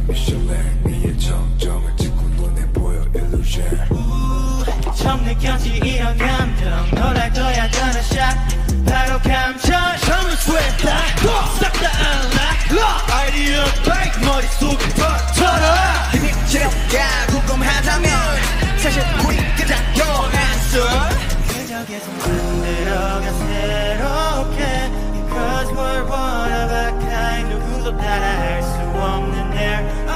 미슐랭 네의 정점을 찍고 눈에 보여 illusion 처음 느꼈지 이런 감정 놀랄 거야 gonna shot 바로 감정 처음을 스웩다 싹 다 unlock 아이디어 break 머릿속을 터져라 힘이 제가 궁금하다면 사실 우리 그냥 영화했어 그저 계속 만들어가 새롭게 Because we're one of a kind 누구도 따라할 수 없는 air